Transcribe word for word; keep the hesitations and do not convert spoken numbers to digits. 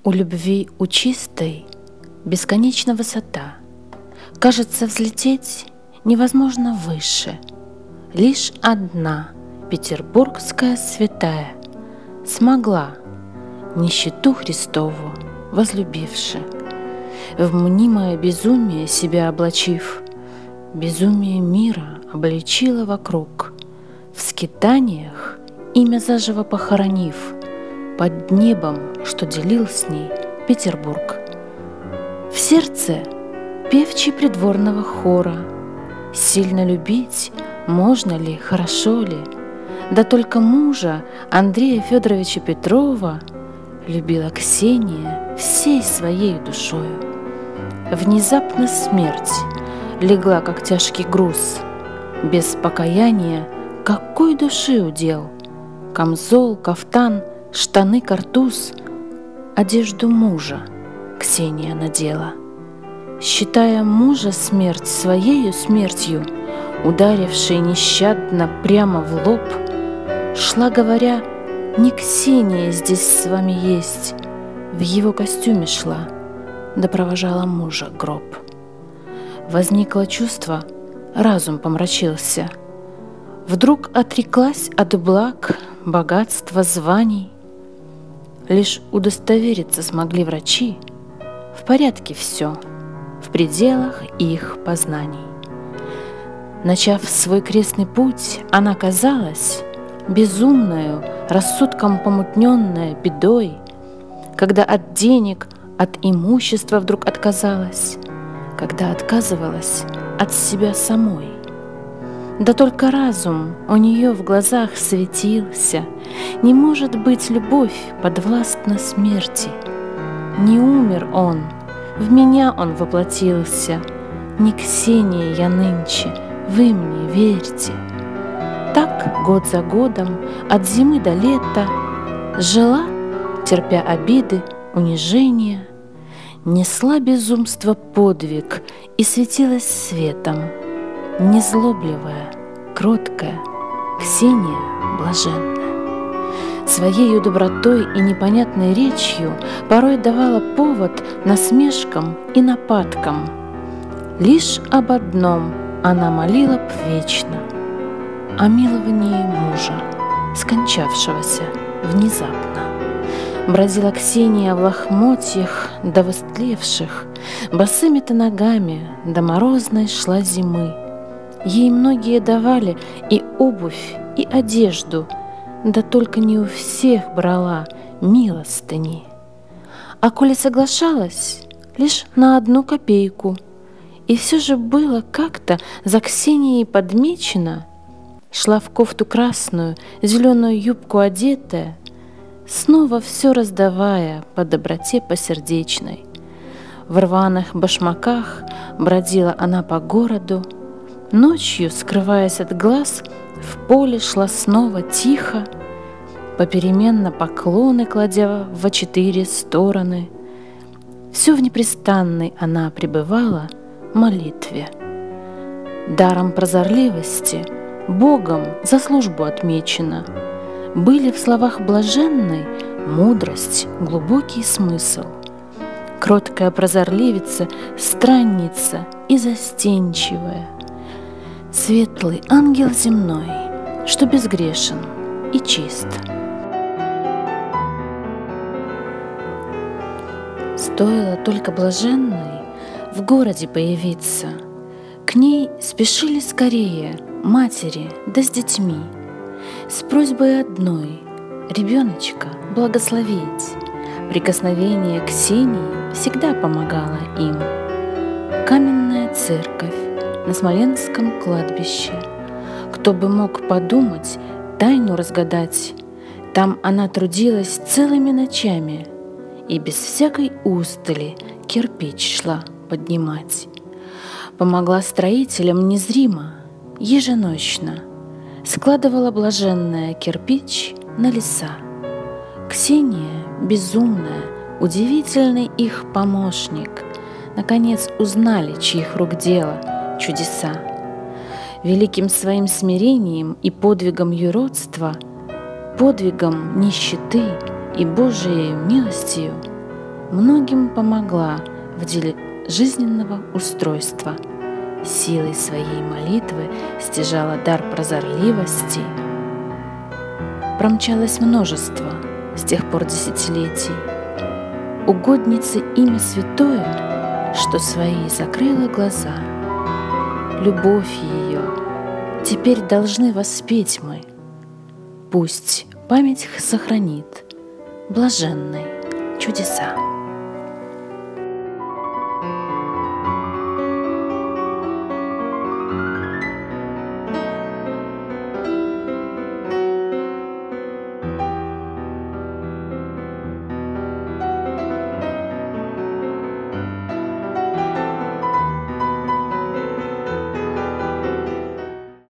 У любви, у чистой, бесконечна высота. Кажется, взлететь невозможно выше. Лишь одна петербургская святая смогла, нищету Христову возлюбивши, в мнимое безумие себя облачив, безумие мира обличила вокруг, в скитаниях имя заживо похоронив, под небом, что делил с ней Петербург. В сердце певчий придворного хора, сильно любить можно ли, хорошо ли? Да только мужа Андрея Федоровича Петрова любила Ксения всей своей душою. Внезапно смерть легла, как тяжкий груз, без покаяния какой души удел? Камзол, кафтан, штаны, картуз, одежду мужа Ксения надела. Считая мужа смерть своею смертью, ударившей нещадно прямо в лоб, шла, говоря: «Не Ксения здесь с вами есть», в его костюме шла, да провожала мужа гроб. Возникло чувство, разум помрачился. Вдруг отреклась от благ, богатства, званий. Лишь удостовериться смогли врачи, в порядке все, в пределах их познаний. Начав свой крестный путь, она казалась безумною, рассудком помутненная бедой, когда от денег, от имущества вдруг отказалась, когда отказывалась от себя самой. Да только разум у нее в глазах светился. Не может быть любовь подвластна смерти. Не умер он, в меня он воплотился. Не Ксения я нынче, вы мне верьте. Так год за годом, от зимы до лета, жила, терпя обиды, унижения, несла безумство подвиг и светилась светом. Незлобливая, кроткая, Ксения блаженная, своею добротой и непонятной речью порой давала повод насмешкам и нападкам. Лишь об одном она молила б вечно — о миловании мужа, скончавшегося внезапно. Бродила Ксения в лохмотьях до востлевших, босыми-то ногами до морозной шла зимы. Ей многие давали и обувь, и одежду, да только не у всех брала милостыни. А коли соглашалась, лишь на одну копейку. И все же было как-то за Ксенией подмечено, шла в кофту красную, зеленую юбку одетая, снова все раздавая по доброте посердечной. В рваных башмаках бродила она по городу, ночью, скрываясь от глаз, в поле шла снова тихо, попеременно поклоны кладя во четыре стороны. Все в непрестанной она пребывала молитве. Даром прозорливости Богом за службу отмечена. Были в словах блаженной мудрость, глубокий смысл. Кроткая прозорливица, странница и застенчивая, светлый ангел земной, что безгрешен и чист. Стоило только блаженной в городе появиться, к ней спешили скорее матери да с детьми, с просьбой одной — ребеночка благословить. Прикосновение Ксении всегда помогало им. Каменная церковь на Смоленском кладбище. Кто бы мог подумать, тайну разгадать. Там она трудилась целыми ночами и без всякой устали кирпич шла поднимать. Помогла строителям незримо, еженочно. Складывала блаженная кирпич на леса. Ксения, безумная, удивительный их помощник, наконец узнали, чьих рук дело, чудеса. Великим своим смирением и подвигом юродства, подвигом нищеты и Божией милостью многим помогла в деле жизненного устройства. Силой своей молитвы стяжала дар прозорливости. Промчалось множество с тех пор десятилетий. Угодницы имя святое, что свои закрыла глаза. Любовь ее теперь должны воспеть мы. Пусть память сохранит блаженной чудеса.